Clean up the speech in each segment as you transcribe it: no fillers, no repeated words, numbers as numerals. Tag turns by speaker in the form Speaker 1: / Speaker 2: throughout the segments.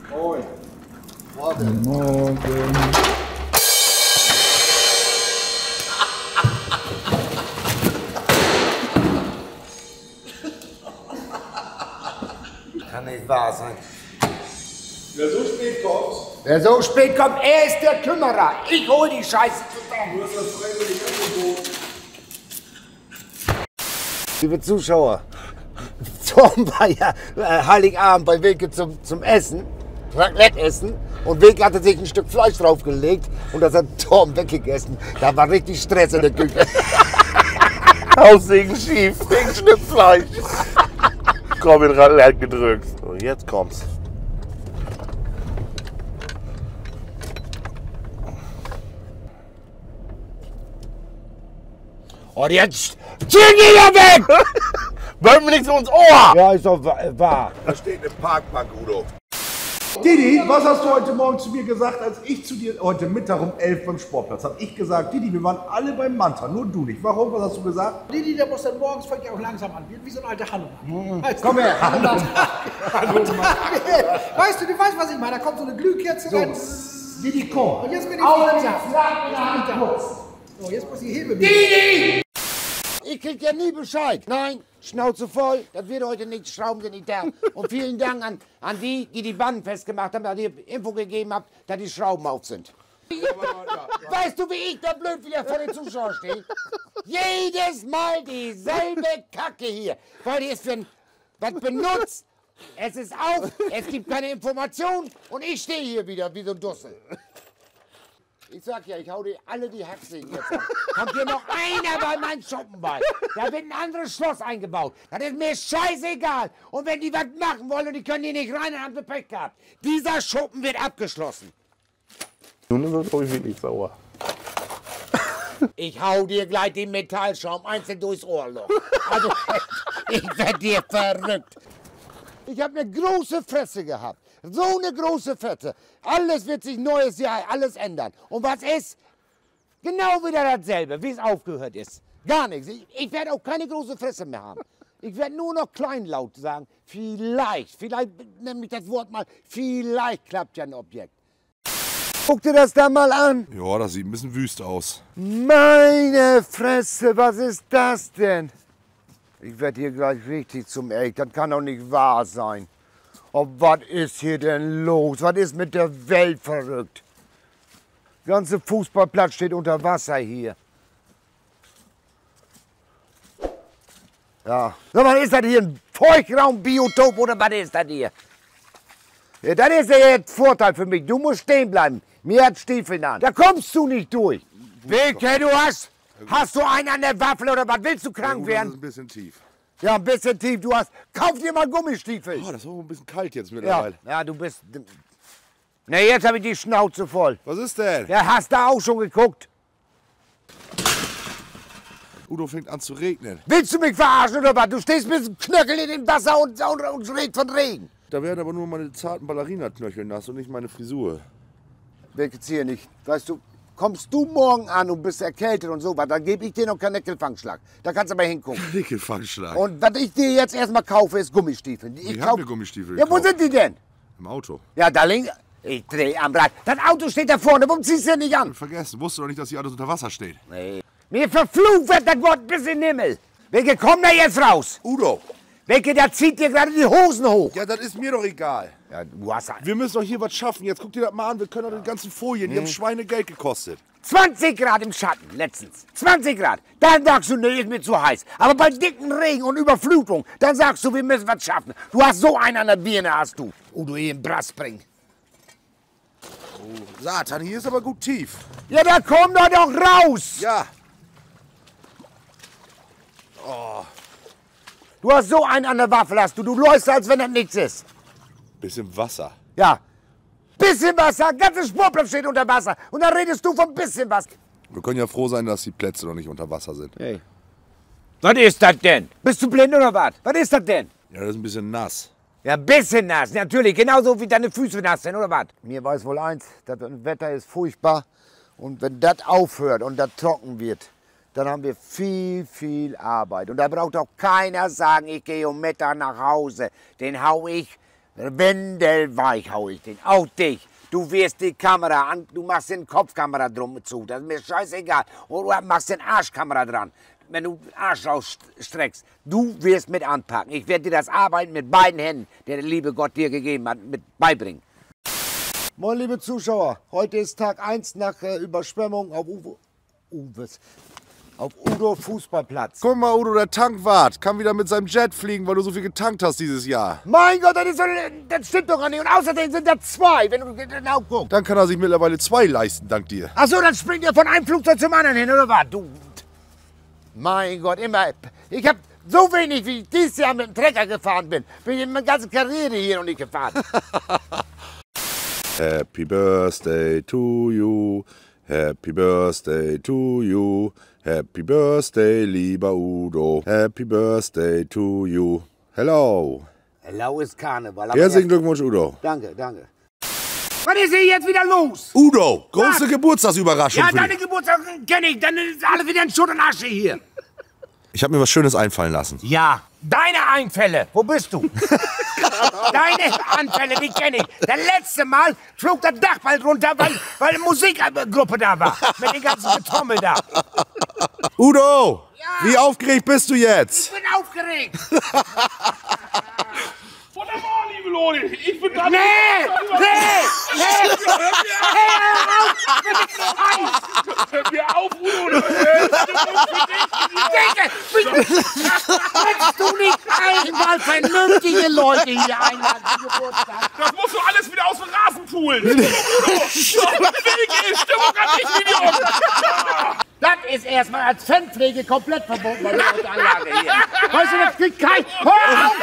Speaker 1: Moin.
Speaker 2: Morgen. Morgen.
Speaker 3: Kann nicht wahr sein.
Speaker 1: Wer so spät kommt,
Speaker 3: Wer so spät kommt, er ist der Kümmerer. Ich hol die Scheiße zusammen.
Speaker 1: du hast das freiwillig angeboten.
Speaker 3: Liebe Zuschauer, Tom war ja Heiligabend bei Wilke zum Essen, Raclette-Essen. Und Wilke hatte sich ein Stück Fleisch draufgelegt und das hat Tom weggegessen. Da war richtig Stress in der Küche.
Speaker 4: Aussehen schief, wegen Stück Fleisch. Komm, in Raclette gedrückt. So, jetzt kommt's.
Speaker 3: Und jetzt ziehen die ja weg!
Speaker 4: Wollen wir nicht so ins Ohr!
Speaker 3: Ja, ist doch wahr.
Speaker 1: Da steht eine Parkbank, Udo. Didi, was hast du heute Morgen zu mir gesagt, als ich zu dir heute Mittag um 11 beim Sportplatz habe? Ich gesagt, Didi, wir waren alle beim Manta, nur du nicht. Warum? Was hast du gesagt?
Speaker 5: Didi, der muss dann morgens fängt ja auch langsam an, wie so ein alter Hanuman.
Speaker 3: Komm her.
Speaker 5: Weißt du, was ich meine? Da kommt so eine Glühkerze rein.
Speaker 3: Didi, komm.
Speaker 5: Und jetzt bin ich
Speaker 3: Augen
Speaker 5: langsam.
Speaker 3: flach in der Hand kurz.
Speaker 5: So, jetzt muss ich Hebe.
Speaker 3: Didi! Ich krieg ja nie Bescheid. Nein, Schnauze voll, das wird heute nicht, Schrauben sind nicht da. Und vielen Dank an die die Banden festgemacht haben, dass ihr Info gegeben habt, dass die Schrauben auf sind. Weißt du, wie ich da blöd wieder vor den Zuschauern stehe? Jedes Mal dieselbe Kacke hier. Weil die ist für was benutzt. Es ist auf, es gibt keine Information und ich stehe hier wieder wie so ein Dussel. Ich sag ja, ich hau dir alle die Haxen jetzt ab. Kommt hier noch einer bei meinem Schuppen bei. Da wird ein anderes Schloss eingebaut. Das ist mir scheißegal. Und wenn die was machen wollen und die können hier nicht rein, dann haben sie Pech gehabt. Dieser Schuppen wird abgeschlossen.
Speaker 4: Nun ist er, glaube ich, wirklich sauer.
Speaker 3: Ich hau dir gleich den Metallschaum einzeln durchs Ohrloch. Also, ich werd dir verrückt. Ich habe eine große Fresse gehabt. So eine große Fresse. Alles wird sich neues Jahr, alles ändern. Und was ist? Genau wieder dasselbe, wie es aufgehört ist. Gar nichts. Ich werde auch keine große Fresse mehr haben. Ich werde nur noch kleinlaut sagen. Vielleicht nämlich das Wort mal, vielleicht klappt ja ein Objekt. Guck dir das da mal an.
Speaker 1: Ja, das sieht ein bisschen wüst aus.
Speaker 3: Meine Fresse, was ist das denn? Ich werde hier gleich richtig zum Eck. Das kann doch nicht wahr sein. Oh, was ist hier denn los? Was ist mit der Welt verrückt? Der ganze Fußballplatz steht unter Wasser hier. Ja. Sag mal, ist das hier ein Feuchtraumbiotop oder was ist das hier? Ja, das ist ja jetzt Vorteil für mich. Du musst stehen bleiben. Mir hat Stiefeln an. Da kommst du nicht durch. Wilke, du hast du einen an der Waffel oder was? Willst du krank
Speaker 1: Das
Speaker 3: werden?
Speaker 1: ist ein bisschen tief.
Speaker 3: Ja, ein bisschen tief. Du hast. Kauf dir mal Gummistiefel.
Speaker 1: Oh, das ist auch ein bisschen kalt jetzt
Speaker 3: Ja,
Speaker 1: mittlerweile.
Speaker 3: ja, du bist. Ne, jetzt habe ich die Schnauze voll.
Speaker 1: Was ist denn?
Speaker 3: Ja, hast du auch schon geguckt?
Speaker 1: Udo fängt an zu regnen.
Speaker 3: Willst du mich verarschen oder was? Du stehst mit dem Knöchel in dem Wasser und redet von Regen.
Speaker 1: Da werden aber nur meine zarten Ballerina-Knöchel nass und nicht meine Frisur.
Speaker 3: Welches hier nicht? Weißt du, kommst du morgen an und bist erkältet und so was, dann gebe ich dir noch keinen Nickelfangschlag. Da kannst du aber hingucken.
Speaker 1: Nickelfangschlag.
Speaker 3: Und was ich dir jetzt erstmal kaufe, ist Gummistiefel.
Speaker 1: Ich habe mir Gummistiefel
Speaker 3: Ja, wo
Speaker 1: gekauft.
Speaker 3: sind die denn?
Speaker 1: Im Auto.
Speaker 3: Ja, da links. Ich dreh am Rad. Das Auto steht da vorne. Warum ziehst du denn nicht an?
Speaker 1: Vergessen, wusste doch nicht, dass hier alles unter Wasser steht.
Speaker 3: Nee. Mir verflucht wird das Wort bis in den Himmel. Welche kommt da jetzt raus?
Speaker 1: Udo!
Speaker 3: Welche, der zieht dir gerade die Hosen hoch.
Speaker 1: Ja, das ist mir doch egal.
Speaker 3: Ja, du hast
Speaker 1: Wir müssen doch hier was schaffen. Jetzt guck dir das mal an. Wir können doch die ganzen Folien, die haben Schweinegeld gekostet.
Speaker 3: 20 Grad im Schatten letztens. 20 Grad. Dann sagst du, nee, ist mir zu heiß. Aber bei dicken Regen und Überflutung, dann sagst du, wir müssen was schaffen. Du hast so einen an der Birne, hast du. Oh, du hier im Brass bringen.
Speaker 1: Oh, Satan, hier ist aber gut tief.
Speaker 3: Ja, da komm doch raus.
Speaker 1: Ja.
Speaker 3: Du hast so einen an der Waffel, hast du. Du läufst, als wenn das nichts ist.
Speaker 1: Bisschen Wasser.
Speaker 3: Ja. Bisschen Wasser, ganzer Sportplatz steht unter Wasser. Und dann redest du von bisschen was.
Speaker 1: Wir können ja froh sein, dass die Plätze noch nicht unter Wasser sind.
Speaker 3: Hey. Was ist das denn? Bist du blind oder was? Was ist das denn?
Speaker 1: Ja, das ist ein bisschen nass.
Speaker 3: Ja, ein bisschen nass, natürlich. Genauso wie deine Füße nass sind, oder was? Mir weiß wohl eins, das Wetter ist furchtbar. Und wenn das aufhört und das trocken wird, dann haben wir viel Arbeit. Und da braucht auch keiner sagen, ich gehe um Mittag nach Hause. Den hau ich Windelweich hau ich den. Auch dich. Du wirst die Kamera an, du machst den Kopfkamera drum zu. Das ist mir scheißegal. Oder du machst den Arschkamera dran. Wenn du den Arsch rausstreckst, du wirst mit anpacken. Ich werde dir das Arbeiten mit beiden Händen, der der liebe Gott dir gegeben hat, mit beibringen. Moin, liebe Zuschauer. Heute ist Tag 1 nach Überschwemmung auf Udo Fußballplatz.
Speaker 1: Guck mal, Udo, der Tankwart kann wieder mit seinem Jet fliegen, weil du so viel getankt hast dieses Jahr.
Speaker 3: Mein Gott, das stimmt doch gar nicht. Und außerdem sind da 2, wenn du genau guckst.
Speaker 1: Dann kann er sich mittlerweile 2 leisten, dank dir.
Speaker 3: Ach so, dann springt er von einem Flugzeug zum anderen hin, oder was? Du. Mein Gott, immer. Ich hab so wenig, wie ich dieses Jahr mit dem Trecker gefahren bin ich in meiner ganzen Karriere hier noch nicht gefahren.
Speaker 1: Happy Birthday to you. Happy Birthday to you. Happy Birthday, lieber Udo. Happy Birthday to you. Hello.
Speaker 3: Hello ist Karneval.
Speaker 1: Herzlichen Glückwunsch, Udo.
Speaker 3: Danke, danke. Was ist hier jetzt wieder los?
Speaker 1: Udo, große Geburtstagsüberraschung.
Speaker 3: Ja,
Speaker 1: für
Speaker 3: deine
Speaker 1: dich.
Speaker 3: Geburtstag kenne ich. Dann ist alles wieder in Schutt und Asche hier.
Speaker 1: Ich habe mir was Schönes einfallen lassen.
Speaker 3: Ja, deine Einfälle. Wo bist du? Deine Anfälle, die kenne ich. Das letzte Mal flog der Dachball runter, weil eine Musikgruppe da war. Mit den ganzen Getrommel da.
Speaker 1: Udo,
Speaker 3: Ja.
Speaker 1: wie aufgeregt bist du jetzt?
Speaker 3: Ich bin aufgeregt.
Speaker 4: Wunderbar, liebe Leute. Ich bin da.
Speaker 3: Nee!
Speaker 4: Hör mir auf, Udo.
Speaker 3: Willst du nicht einmal vernünftige Leute hier einladen zum Geburtstag?
Speaker 4: Das musst du alles wieder aus dem Rasen poolen. Udo. Stimmung an dich, Idiot.
Speaker 3: Das ist erstmal als Fanpflege komplett verboten bei der Anlage hier. Weißt du, das kriegt kein... Hör auf!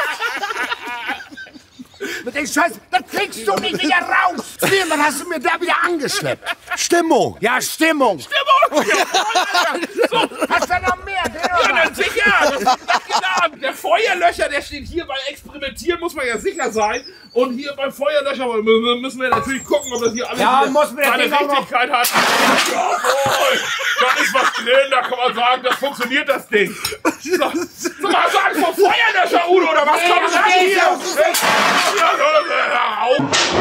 Speaker 3: Mit dem Scheiß, das kriegst du nicht wieder raus. Wann hast du mir da wieder angeschleppt?
Speaker 1: Stimmung.
Speaker 3: Ja, Stimmung.
Speaker 4: Stimmung. So.
Speaker 3: Hast du noch mehr?
Speaker 4: Ja, dann sicher. Das ist geladen. Der Feuerlöscher, der steht hier. Bei Experimentieren muss man ja sicher sein. Und hier beim Feuerlöscher müssen wir natürlich gucken, ob das hier alles
Speaker 3: Ja, muss mir das
Speaker 4: seine
Speaker 3: Ding auch noch-
Speaker 4: Richtigkeit hat. Jawohl. Da ist was drin. Da kann man sagen, das funktioniert, das Ding. So, hast du Angst vor Feuerlöscher, Udo, oder was? Komm, sag
Speaker 3: nee,
Speaker 4: hier. Ja, hör auf.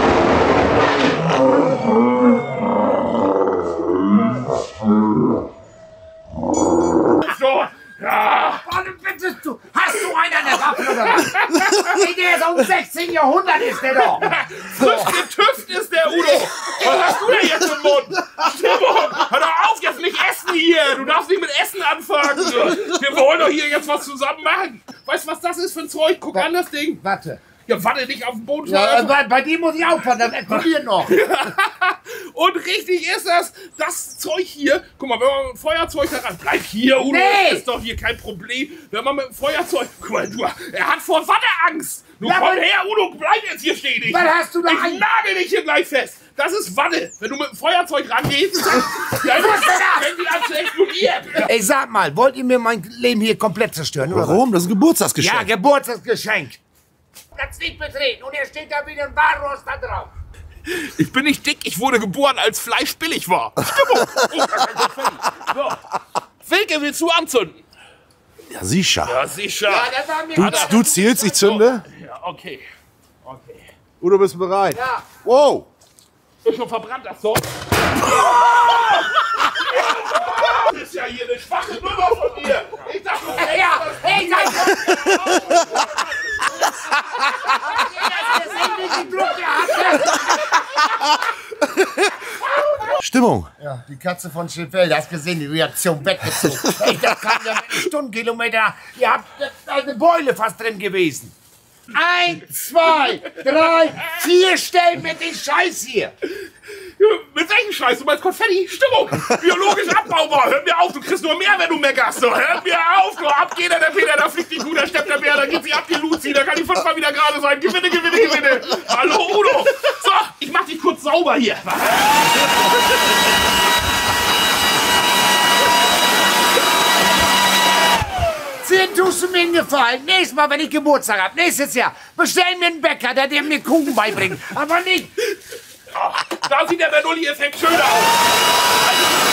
Speaker 4: So, ja.
Speaker 3: Warte, bitte, hast du einen an der Waffe oder was? Der ist aus dem 16. Jahrhundert, ist der doch.
Speaker 4: Frisch getüft ist der Udo. Was hast du denn jetzt im Mund? Stimmung. Hör doch auf, jetzt nicht essen hier. Du darfst nicht mit Essen anfangen. Wir wollen doch hier jetzt was zusammen machen. Weißt du, was das ist für ein Zeug? Guck an das Ding.
Speaker 3: Warte.
Speaker 4: Ja, warte nicht auf den Boden.
Speaker 3: Ja, bei dir muss ich aufpassen, das explodiert noch.
Speaker 4: Und richtig ist das Zeug hier. Guck mal, wenn man mit dem Feuerzeug daran. Bleib hier, Udo.
Speaker 3: Nee.
Speaker 4: Das ist doch hier kein Problem. Wenn man mit dem Feuerzeug. Guck mal, er hat vor Watte Angst. Nun
Speaker 3: Ja,
Speaker 4: komm
Speaker 3: aber-
Speaker 4: her, Udo, bleib jetzt hier stehen.
Speaker 3: Was hast du da
Speaker 4: Ich
Speaker 3: ein-
Speaker 4: nagel dich hier gleich fest. Das ist Watte. Wenn du mit dem Feuerzeug rangehst, dann fängt die an zu explodieren.
Speaker 3: Ey, sag mal, wollt ihr mir mein Leben hier komplett zerstören, oder?
Speaker 1: Warum? Das ist ein
Speaker 3: Ja,
Speaker 1: Geburtstagsgeschenk.
Speaker 3: Geburtstagsgeschenk. Das nicht betreten und er steht da wie ein Walross da drauf.
Speaker 4: Ich bin nicht dick, ich wurde geboren, als Fleisch billig war. Stimmung. So. Wilke, willst du anzünden?
Speaker 1: Ja, sicher.
Speaker 4: Ja, sicher.
Speaker 3: Ja, das war mir...
Speaker 1: Du zielst, ich zünde.
Speaker 4: Ja, okay.
Speaker 1: Udo, bist du bereit?
Speaker 3: Ja.
Speaker 1: Wow.
Speaker 4: Ist schon verbrannt, das Zeug. Das ist ja hier eine schwache Nummer von dir. Ich dachte,
Speaker 3: Ja, hey, sag mal.
Speaker 1: Stimmung.
Speaker 3: Ja, die Katze von Schifeld, hast gesehen, die Reaktion weggezogen. Ey, das kam ja mit Stundenkilometer. Ihr habt da ist eine Beule fast drin gewesen. 1, 2, 3, 4 Stellen mit dem Scheiß hier.
Speaker 4: mit welchem Scheiß? Du meinst Konfetti? Stimmung. Biologisch abbaubar. Hör mir auf, du kriegst nur mehr, wenn du meckerst. So, hör mir auf, du Abgehender, der Peter, da fliegt die Kuh, da steppt der Bär, da geht sie ab, die Luzi, da kann die 5-mal wieder gerade sein. Gewinne, gewinne, gewinne. Hallo, Udo. So, ich mach dich kurz sauber hier.
Speaker 3: Zehn tust du mir einen Gefallen. Nächstes Mal, wenn ich Geburtstag habe, nächstes Jahr, bestell mir einen Bäcker, der mir Kuchen beibringt. Aber nicht...
Speaker 4: Da sieht der Bernoulli-Effekt schöner aus.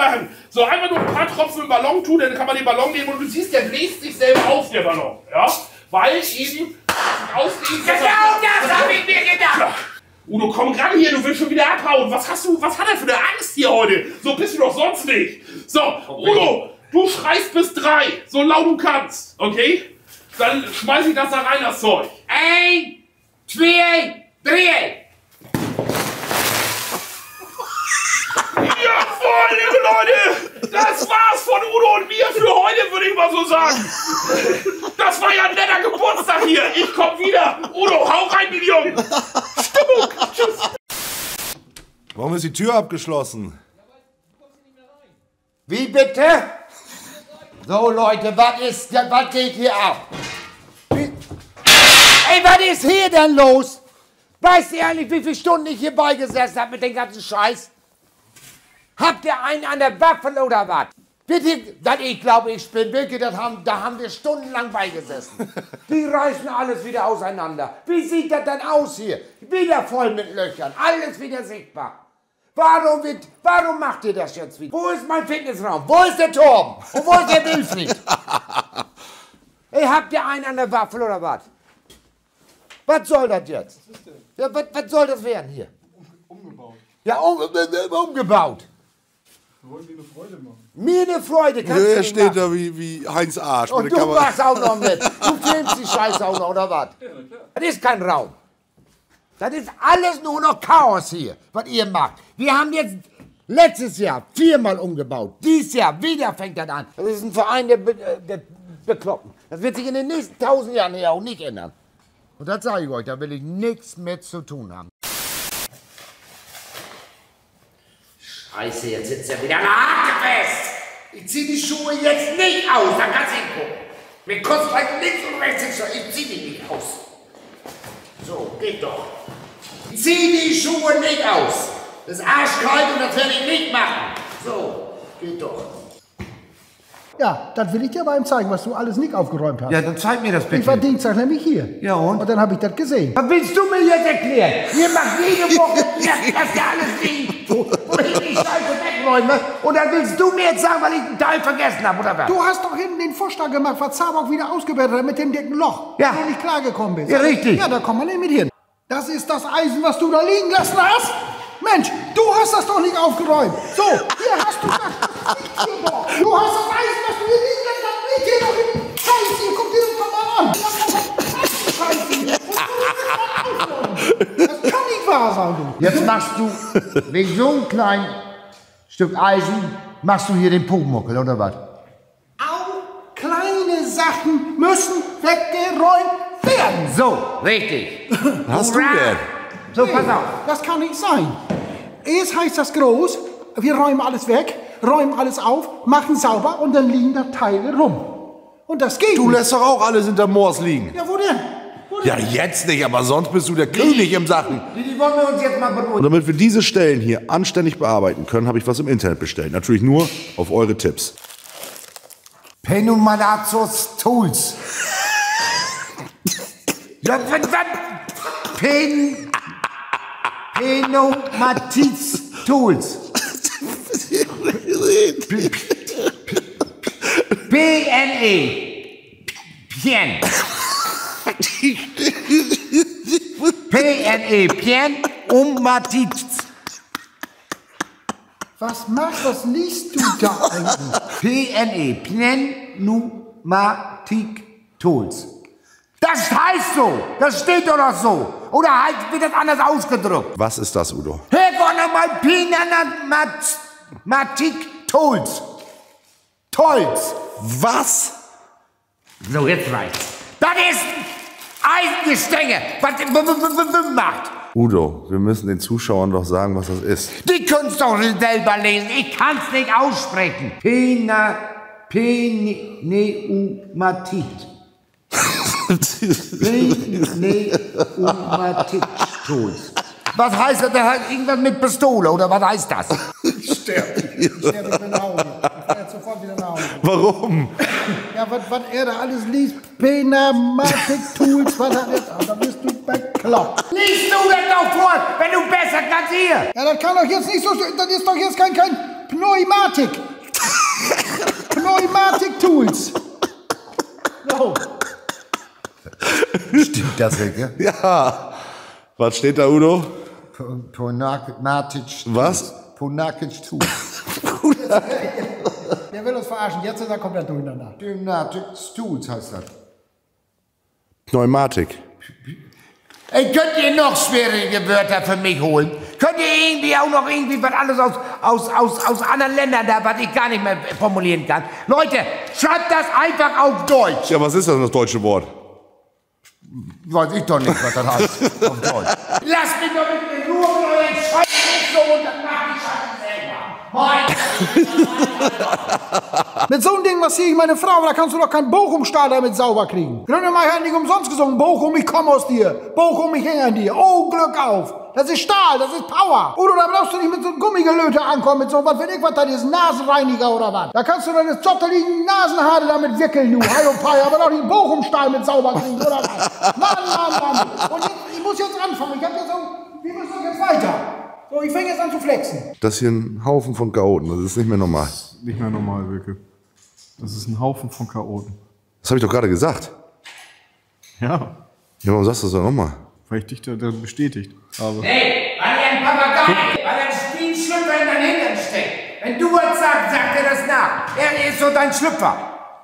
Speaker 4: machen. So, einfach nur ein paar Tropfen im Ballon tun, dann kann man den Ballon nehmen und du siehst, der bläst sich selber auf, der Ballon. Ja? Weil eben auslegen.
Speaker 3: Genau das habe ich mir gedacht.
Speaker 4: Ja. Udo, komm ran hier, du willst schon wieder abhauen. Was hat er für eine Angst hier heute? So bist du doch sonst nicht. So, Udo, du schreist bis 3, so laut du kannst, okay? Dann schmeiß ich das da rein, das Zeug.
Speaker 3: 1, 2, 3.
Speaker 4: Jawohl, liebe Leute, das war's von Udo und mir für heute, würde ich mal so sagen. Das war ja ein netter Geburtstag hier. Ich komm wieder. Udo, hau rein, die Jungen. Stimmung. Tschüss.
Speaker 1: Warum ist die Tür abgeschlossen?
Speaker 3: Wie bitte? So Leute, was geht hier ab? Ey, was ist hier denn los? Weißt ihr eigentlich, wie viele Stunden ich hier beigesessen habe mit dem ganzen Scheiß? Habt ihr einen an der Waffel oder was? Bitte, ich glaube, ich bin wirklich, da haben wir stundenlang beigesessen. Die reißen alles wieder auseinander. Wie sieht das denn aus hier? Wieder voll mit Löchern, alles wieder sichtbar. Warum macht ihr das jetzt wieder? Wo ist mein Fitnessraum? Wo ist der Turm? Und wo ist der Wilfried? Ey, habt ihr einen an der Waffel oder was? Was soll das jetzt? Ja, was soll das werden hier?
Speaker 5: Umgebaut.
Speaker 3: Ja, umgebaut.
Speaker 5: Wir wollen dir eine Freude machen.
Speaker 3: Mir eine Freude, kannst du
Speaker 1: Er
Speaker 3: nicht
Speaker 1: steht
Speaker 3: machen.
Speaker 1: da wie Heinz Arsch.
Speaker 3: Und du machst auch noch mit. Du filmst die Scheiße auch noch, oder was? Ja, klar. Das ist kein Raum. Das ist alles nur noch Chaos hier, was ihr macht. Wir haben jetzt letztes Jahr 4-mal umgebaut. Dieses Jahr wieder fängt das an. Das ist ein Verein der Bekloppten. Das wird sich in den nächsten 1000 Jahren hier auch nicht ändern. Und das sage ich euch, da will ich nichts mit zu tun haben. Scheiße, jetzt sitzt er wieder fest. Ich zieh die Schuhe jetzt nicht aus, da kannst du hingucken. Mir kostet halt links und rechts nicht so. Ich zieh die nicht aus. So, geht doch. Ich zieh die Schuhe nicht aus. Das ist arschkalt und das werde ich nicht machen. So, geht doch.
Speaker 5: Ja, das will ich dir aber ihm zeigen, was du alles nicht aufgeräumt hast.
Speaker 3: Ja, dann zeig mir das bitte.
Speaker 5: Ich war Dienstag nämlich hier.
Speaker 3: Ja, und?
Speaker 5: Und dann habe ich das gesehen.
Speaker 3: Was willst du mir jetzt erklären? Ihr macht jede Woche, dass ihr alles liegt, wo ich die Scheiße wegräume. Und dann willst du mir jetzt sagen, weil ich einen Teil vergessen habe, oder was?
Speaker 5: Du hast doch hinten den Vorschlag gemacht, was Zaborg wieder ausgewertet hat mit dem dicken Loch.
Speaker 3: Ja.
Speaker 5: Wo du nicht klargekommen bist.
Speaker 3: Ja, richtig.
Speaker 5: Ja, da kommt man nicht mit hin. Das ist das Eisen, was du da liegen lassen hast. Mensch, du hast das doch nicht aufgeräumt. So, hier hast du das. Du hast das Eisen, was du hier liegen lassen hast. Liegt hier doch hin. Scheiße, hier, guck dir das doch mal an. Scheiße. Das kann nicht wahr sein, du.
Speaker 3: Jetzt machst du, wegen so einem kleinen Stück Eisen, machst du hier den Pumuckel, oder was?
Speaker 5: Auch kleine Sachen müssen weggeräumt werden.
Speaker 3: So, richtig.
Speaker 1: Was hast du denn?
Speaker 3: So, pass auf.
Speaker 5: Das kann nicht sein. Erst heißt das groß, wir räumen alles weg, räumen alles auf, machen sauber und dann liegen da Teile rum. Und das geht
Speaker 1: Du
Speaker 5: nicht.
Speaker 1: lässt doch auch alles hinter Moors liegen.
Speaker 5: Ja, wo denn?
Speaker 1: Ja, jetzt nicht, aber sonst bist du der König im Sachen.
Speaker 3: Die wollen wir uns jetzt mal beruhigen.
Speaker 1: Und damit wir diese Stellen hier anständig bearbeiten können, habe ich was im Internet bestellt. Natürlich nur auf eure Tipps.
Speaker 3: Penumalazos Tools. Ja, was? Penomatiz Tools. PNE. Pien. PNE. Pien. Matiz.
Speaker 5: Was was liest du da eigentlich?
Speaker 3: PNE. Pneumatik Tools. Das heißt so. Das steht doch noch so. Oder halt wird das anders ausgedrückt.
Speaker 1: Was ist das, Udo?
Speaker 3: Hör doch nochmal Pneumatik Tools. Tolls.
Speaker 1: Was?
Speaker 3: So, jetzt reicht's. Das ist Eisengestänge, was macht.
Speaker 1: Udo, wir müssen den Zuschauern doch sagen, was das ist.
Speaker 3: Die können doch selber lesen. Ich kann's nicht aussprechen. Pneumatik. Pneumatik-Tools. Was heißt das? Da irgendwas mit Pistole, oder was heißt das?
Speaker 5: Ich sterbe wieder nach Hause. Ich fahre jetzt sofort wieder nach Hause.
Speaker 1: Warum?
Speaker 5: Ja, was er da alles liest, Pneumatik-Tools, was hat er da bist du bekloppt.
Speaker 3: Lies du das doch vor, wenn du besser kannst hier.
Speaker 5: Ja, das kann doch jetzt nicht so, das ist doch jetzt kein Pneumatik. Pneumatik-Tools. So.
Speaker 3: Stimmt das, Ecke?
Speaker 1: Ja. Was steht da, Udo?
Speaker 3: Pneumatik.
Speaker 1: Was?
Speaker 3: Pneumatik-Tools.
Speaker 5: Der will uns verarschen. Jetzt ist er komplett durcheinander.
Speaker 3: Pneumatik-Tools heißt das.
Speaker 1: Pneumatik.
Speaker 3: Ey, könnt ihr noch schwierige Wörter für mich holen? Könnt ihr irgendwie auch noch irgendwie was alles aus anderen Ländern da, was ich gar nicht mehr formulieren kann? Leute, schreibt das einfach auf Deutsch.
Speaker 1: Ja, was ist das deutsche Wort?
Speaker 3: Weiß ich doch nicht, was das heißt auf Deutsch. Lasst mich doch mit in Ruhe mit euren Scheiß so und dann macht die Scheiße selber.
Speaker 5: Mit so einem Ding massiere ich meine Frau, da kannst du doch keinen Bochum-Stahl damit sauber kriegen. Grönemeyer hat nicht umsonst gesungen. Bochum, ich komme aus dir. Bochum, ich hänge an dir. Oh, Glück auf. Das ist Stahl, das ist Power. Udo, da brauchst du nicht mit so einem Gummigelöte ankommen, mit so was weiß ich, was da ist, Nasenreiniger oder was. Da kannst du deine zotteligen Nasenhaare damit wickeln, du Heilopei, aber doch nicht Bochum-Stahl mit sauber kriegen, oder was? Mann. Und jetzt, ich muss jetzt anfangen. Ich hab jetzt so, wie muss das jetzt weiter? So, ich fange jetzt an zu flexen.
Speaker 1: Das hier ein Haufen von Chaoten, das ist nicht mehr normal.
Speaker 2: Nicht mehr normal, Wilke. Das ist ein Haufen von Chaoten.
Speaker 1: Das habe ich doch gerade gesagt.
Speaker 2: Ja,
Speaker 1: Ja, warum sagst du das doch nochmal?
Speaker 2: weil ich dich da bestätigt habe.
Speaker 3: Hey, weil er ein Papagei, weil er ein Spielschlüpfer in deinem Hintern steckt. Wenn du was sagst, sagt er das nach. Er ist so dein Schlüpfer.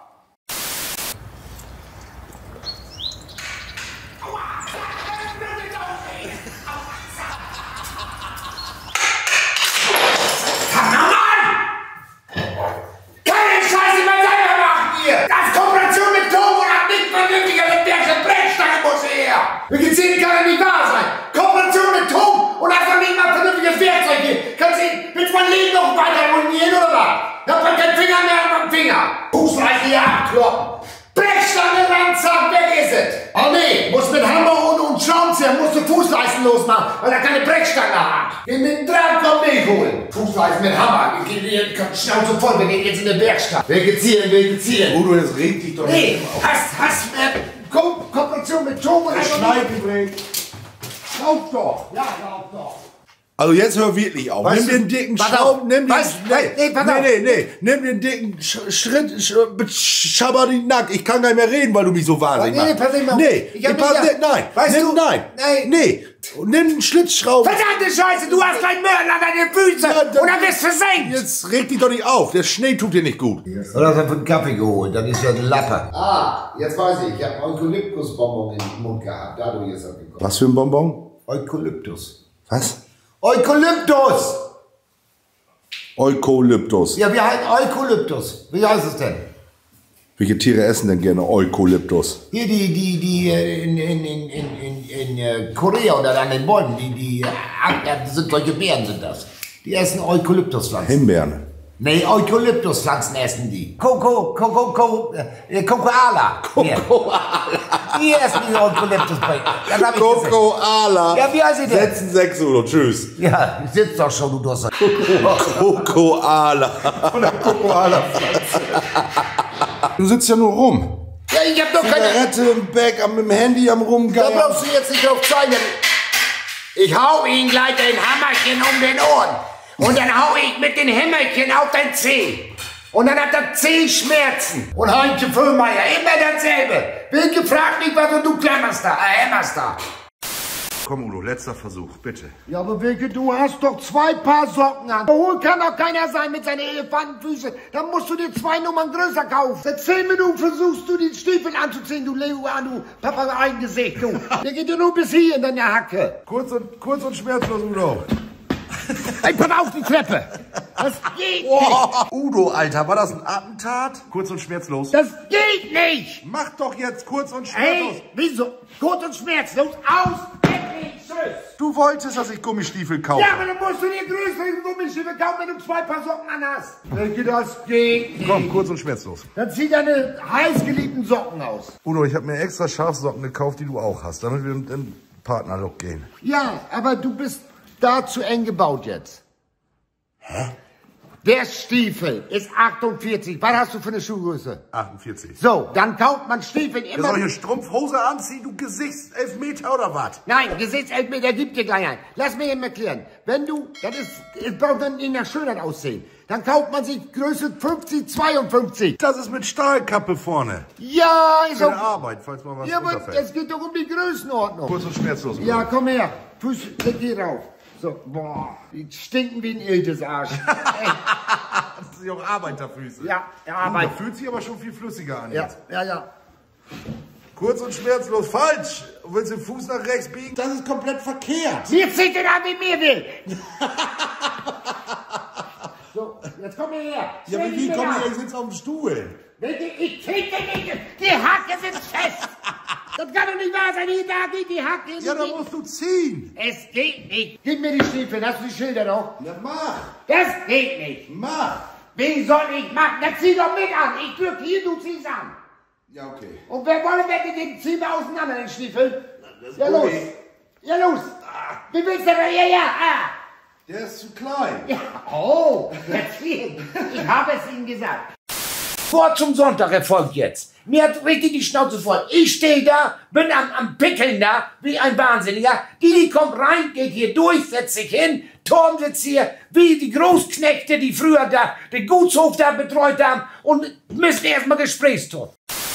Speaker 3: Wir gezählt kann ja nicht wahr sein. Kooperation mit Tom und einfach nicht mal vernünftiges Werkzeug hier. Kannst du mit mein Leben noch weiter ruinieren oder was? Da hat man keinen Finger mehr am Finger. Fußreiche hier abkloppen. Brechstange ran, zack, weg ist es. Oh nee, muss mit Hammer und Schraubenzieher musst du Fußleisten losmachen, weil er keine Brechstange hat. Geh mit dem Draht, komm Milch holen. Fußleisten mit Hammer. Wir gehen hier, Schnauze voll, wir gehen jetzt in die Werkstatt. Vegezieren.
Speaker 1: Udo, jetzt reg dich doch
Speaker 3: Nee, hast Kooperation mit Tom oder
Speaker 1: Schneiden.
Speaker 3: Schraub doch. Ja, schraub doch.
Speaker 1: Also jetzt hör wirklich auf.
Speaker 3: Weißt
Speaker 1: Nimm
Speaker 3: du,
Speaker 1: den dicken
Speaker 3: pass
Speaker 1: Schrauben,
Speaker 3: auf.
Speaker 1: nimm den,
Speaker 3: Pass auf.
Speaker 1: Nimm den dicken Schabernack. Ich kann gar nicht mehr reden, weil du mich so wahnsinnig
Speaker 3: Nee,
Speaker 1: machst.
Speaker 3: pass auf.
Speaker 1: Nee,
Speaker 3: Ich hab
Speaker 1: pass
Speaker 3: mich
Speaker 1: nicht, nein.
Speaker 3: Weißt
Speaker 1: Nimm,
Speaker 3: du?
Speaker 1: nein.
Speaker 3: Nein.
Speaker 1: Nee. Und nimm einen Schlitzschrauben.
Speaker 3: Verdammte Scheiße, du hast keinen Mörder an deine Füße
Speaker 1: Ja, dann-
Speaker 3: oder wirst versenkt.
Speaker 1: Jetzt reg dich doch nicht auf. Der Schnee tut dir nicht gut.
Speaker 3: Oder hast du einen Kaffee geholt, dann ist ja ein Lappe. Ah, jetzt weiß ich habe Eukalyptusbonbon im Mund gehabt, dadurch ist er gekommen.
Speaker 1: Was für ein Bonbon?
Speaker 3: Eukalyptus.
Speaker 1: Was?
Speaker 3: Eukalyptus!
Speaker 1: Eukalyptus.
Speaker 3: Ja, wie heißt Eukalyptus? Wie heißt es denn?
Speaker 1: Welche Tiere essen denn gerne Eukalyptus?
Speaker 3: Hier die in Korea oder an den Bäumen, das sind solche Beeren sind das. Die essen Eukalyptuspflanzen.
Speaker 1: Himbeeren.
Speaker 3: Nee, Eukalyptuspflanzen essen die. Kokoala. Die essen die Eukalyptuspflanzen. Das hab ich gesehen.
Speaker 1: Kokoala.
Speaker 3: Ja, wie heißt sie denn?
Speaker 1: Setzen 6 Uhr. Tschüss.
Speaker 3: Ja, sitzt doch schon, du Dosser.
Speaker 1: Kokoala. Von der Kokoala-Pflanze. Du sitzt ja nur rum.
Speaker 3: Ja, ich hab doch keine...
Speaker 1: Zigarette im Bag, mit dem Handy am
Speaker 3: Da
Speaker 1: Rumgeiern.
Speaker 3: brauchst du jetzt nicht drauf zeigen. Ich hau ihn gleich ein Hammerchen um den Ohren. Und dann hau ich mit den Hämmerchen auf dein Zeh. Und dann hat er Zehschmerzen. Und Heinke Füllmeier, immer dasselbe. Wilke fragt nicht was und du klemmerst da, hämmerst da.
Speaker 1: Komm Udo, letzter Versuch, bitte.
Speaker 3: Ja, aber Wilke, du hast doch 2 Paar Socken an. Hohl kann doch keiner sein mit seinen Elefantenfüßen. Dann musst du dir 2 Nummern größer kaufen. Seit 10 Minuten versuchst du, die Stiefel anzuziehen, du Leguan, du Papageiengesicht, du. Der geht dir nur bis hier in deine Hacke.
Speaker 1: Kurz und schmerzlos, Udo.
Speaker 3: Ey, pass auf die Treppe. Das geht nicht.
Speaker 1: Udo, Alter, war das ein Attentat? Kurz und schmerzlos.
Speaker 3: Das geht nicht.
Speaker 1: Mach doch jetzt kurz und schmerzlos.
Speaker 3: Ey, wieso? Kurz und schmerzlos. Aus. Endlich. Tschüss.
Speaker 1: Du wolltest, dass ich Gummistiefel kaufe.
Speaker 3: Ja, aber dann musst du dir größere Gummistiefel kaufen, wenn du 2 Paar Socken anhast. Das geht nicht.
Speaker 1: Komm, kurz und schmerzlos.
Speaker 3: Dann zieh deine heißgeliebten Socken aus.
Speaker 1: Udo, ich habe mir extra Schafsocken gekauft, die du auch hast, damit wir in den Partnerlook gehen.
Speaker 3: Ja, aber du bist da zu eng gebaut jetzt.
Speaker 1: Hä?
Speaker 3: Der Stiefel ist 48. Was hast du für eine Schuhgröße?
Speaker 1: 48.
Speaker 3: So, dann kauft man Stiefel
Speaker 1: Ja,
Speaker 3: immer...
Speaker 1: soll ich eine Strumpfhose anziehen, du Gesichtselfmeter oder was?
Speaker 3: Nein, Gesichtselfmeter gibt dir gleich ein. Lass mich eben erklären. Wenn du, das braucht dann nicht nach Schönheit aussehen. Dann kauft man sich Größe 50, 52.
Speaker 1: Das ist mit Stahlkappe vorne.
Speaker 3: Ja, ist
Speaker 1: Für eine
Speaker 3: auch...
Speaker 1: Arbeit, falls mal was
Speaker 3: Ja, aber
Speaker 1: runterfällt.
Speaker 3: es geht doch um die Größenordnung.
Speaker 1: Kurz und schmerzlos.
Speaker 3: Ja, komm her. Fuß, leg hier rauf. So, boah, die stinken wie ein Iltes Arsch.
Speaker 1: Das sind ja auch Arbeiterfüße.
Speaker 3: Ja,
Speaker 1: Aber
Speaker 3: aber...
Speaker 1: fühlt sich aber schon viel flüssiger an
Speaker 3: Ja,
Speaker 1: jetzt.
Speaker 3: ja.
Speaker 1: Kurz und schmerzlos. Falsch. Willst du den Fuß nach rechts biegen?
Speaker 5: Das ist komplett verkehrt.
Speaker 3: Mir zieht den an, wie mir will. So, jetzt komm her.
Speaker 1: Ja,
Speaker 3: Stell dich
Speaker 1: wie
Speaker 3: mir
Speaker 1: komm
Speaker 3: auf.
Speaker 1: hier? Ich sitze auf dem Stuhl.
Speaker 3: Ich krieg den nicht. Die Hacke sind fest. Das kann doch nicht wahr sein. Hier, da geht die Hacke.
Speaker 1: Ja, da musst du ziehen.
Speaker 3: Es geht nicht. Gib mir die Stiefel. Hast du die Schilder noch?
Speaker 1: Ja, mach.
Speaker 3: Das geht nicht.
Speaker 1: Mach.
Speaker 3: Wie soll ich machen? Dann zieh doch mit an. Ich drück hier, du ziehst an.
Speaker 1: Ja, okay.
Speaker 3: Und wer wollen wir den ziehen wir auseinander, den Stiefel?
Speaker 1: Das
Speaker 3: Ja, los.
Speaker 1: okay.
Speaker 3: Ja, los. Wie willst du denn? Ja.
Speaker 1: Der ist zu klein.
Speaker 3: Ja. Oh, deswegen. Ich habe es Ihnen gesagt. Vor zum Sonntag erfolgt jetzt. Mir hat richtig die Schnauze voll. Ich stehe da, bin am Pickeln da, wie ein Wahnsinniger. Die kommt rein, geht hier durch, setzt sich hin. Torm sitzt hier, wie die Großknechte, die früher da den Gutshof da betreut haben und müssen erstmal Gesprächston.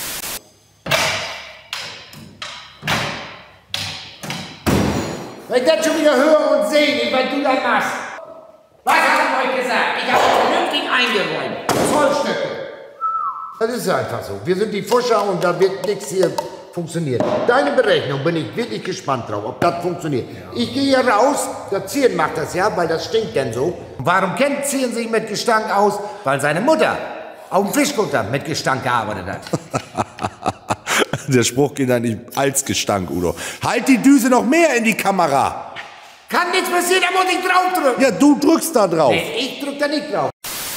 Speaker 3: Wenn ich das schon wieder höre und sehe, was du da machst. Was hab ich euch gesagt? Ich habe vernünftig eingeräumt. Zollstücke. Das ist einfach so. Wir sind die Fuscher und da wird nichts hier funktionieren. Deine Berechnung bin ich wirklich gespannt drauf, ob das funktioniert. Ich gehe hier raus, der Zieren macht das ja, weil das stinkt denn so. Warum kennt Zieren sich mit Gestank aus? Weil seine Mutter auf dem Fischkutter mit Gestank gearbeitet hat.
Speaker 1: Der Spruch geht eigentlich als Gestank, Udo. Halt die Düse noch mehr in die Kamera.
Speaker 3: Kann nichts passieren, da muss ich drauf drücken.
Speaker 1: Ja, du drückst da drauf.
Speaker 3: Nee, ich drück da nicht drauf.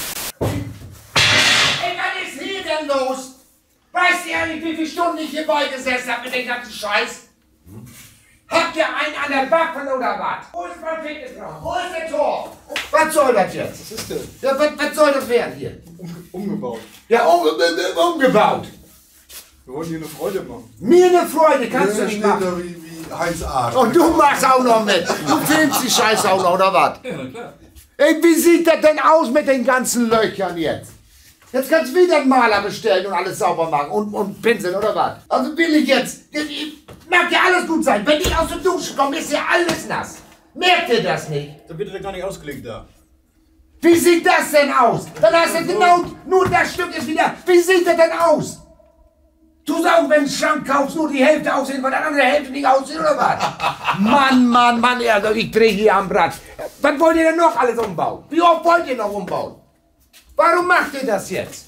Speaker 3: Ey, was ist hier denn los? Weißt ihr eigentlich, wie viele Stunden ich hier beigesessen habe mit dem ganzen Scheiß? Habt ihr einen an der Waffen oder was? Wo ist mein Fitnessraum? Wo ist der Tor? Was soll das jetzt?
Speaker 5: Was ist denn?
Speaker 3: Ja, was soll das werden hier?
Speaker 5: Umgebaut.
Speaker 3: Ja, umgebaut.
Speaker 5: Wir wollen dir eine Freude machen.
Speaker 3: Mir eine Freude kannst du nicht machen.
Speaker 1: da wie Heinz Arsch.
Speaker 3: Und du machst auch noch mit. Du filmst die Scheiße auch noch, oder was?
Speaker 2: Ja, na klar.
Speaker 3: Ey, wie sieht das denn aus mit den ganzen Löchern jetzt? Jetzt kannst du wieder einen Maler bestellen und alles sauber machen und Pinsel, oder was? Also will ich jetzt, mag ja alles gut sein. Wenn ich aus der Dusche komme, ist ja alles nass. Merkt ihr das nicht?
Speaker 5: Dann wird er gar nicht ausgelegt da.
Speaker 3: Wie sieht das denn aus? Dann hast du genau, nur das Stück ist wieder, wie sieht das denn aus? Du sagst, wenn du einen Schrank kaufst, nur die Hälfte aussehen, weil die andere Hälfte nicht aussehen, oder was? Mann, also ich drehe hier am Rad. Was wollt ihr denn noch alles umbauen? Wie oft wollt ihr noch umbauen? Warum macht ihr das jetzt?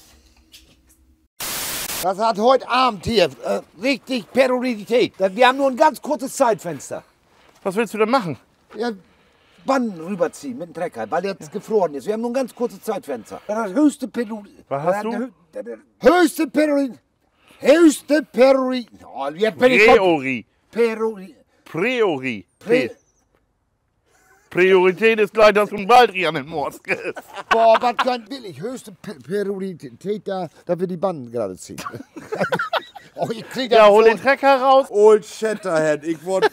Speaker 3: Das hat heute Abend hier richtig Priorität. Wir haben nur ein ganz kurzes Zeitfenster.
Speaker 4: Was willst du denn machen?
Speaker 3: Ja, Bannen rüberziehen mit dem Trecker, weil der jetzt gefroren ist. Wir haben nur ein ganz kurzes Zeitfenster. Das hat höchste Priorität.
Speaker 4: Was hast du?
Speaker 3: Höchste Priorität. Höchste Priorität. Oh, jetzt bin ich
Speaker 4: Priori.
Speaker 3: Priori.
Speaker 4: Priorität ist gleich, dass du einen Baldrian in Mords kriegst.
Speaker 3: Boah, was will ich? Höchste Priorität, da wir die Banden gerade ziehen. Oh, ich krieg
Speaker 4: Ja, hol den Trecker raus.
Speaker 1: Old Shatterhead, ich wollte...